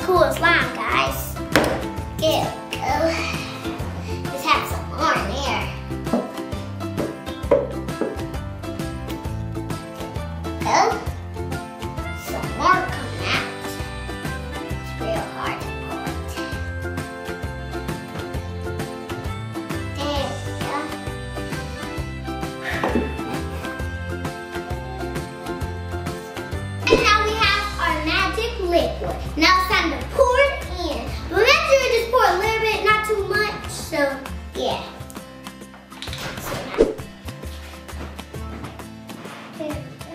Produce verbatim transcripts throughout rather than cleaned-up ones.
cool slime, guys. Here we go. Just have some more in here. Go. Some more coming out. It's real hard to pull it. There we go. And now we have our magic liquid. Now it's time to pour it in. But make sure you just pour a little bit, not too much. So, yeah. So now. There we go.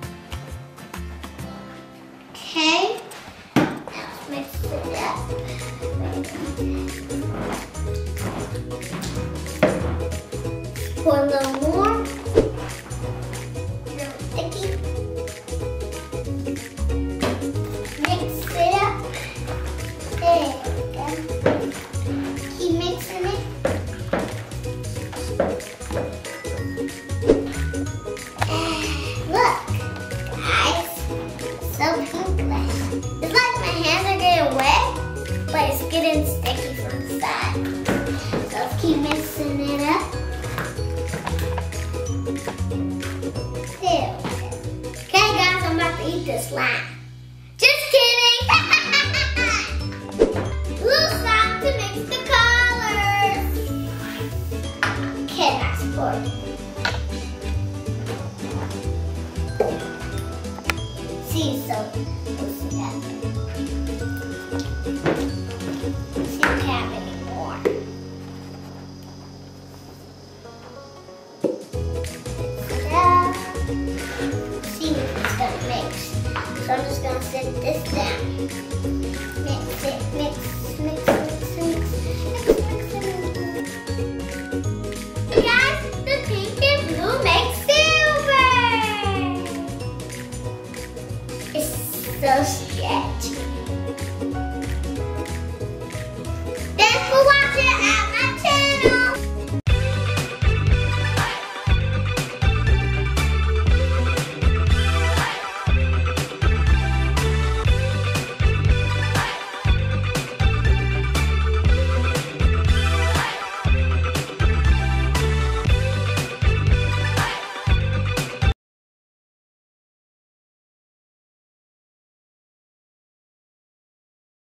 Okay. Now let's mix it up. Pour a little more. A little sticky. Mix it up. There we go. Keep mixing it. Look, guys, so pinkish. It's like my hands are getting wet, but it's getting sticky from the side. So let's keep mixing it up. There we go. Okay, guys, I'm about to eat this slime. Just kidding. Blue slime to mix the colors. Okay, that's pour it. See, so let's see that. See if we have any more. Mix it up. See if it's gonna mix. So I'm just gonna set this down. Mix it, mix, mix, mix, mix, mix, mix, mix. Guys, the pink and blue make silver. It's so sketchy.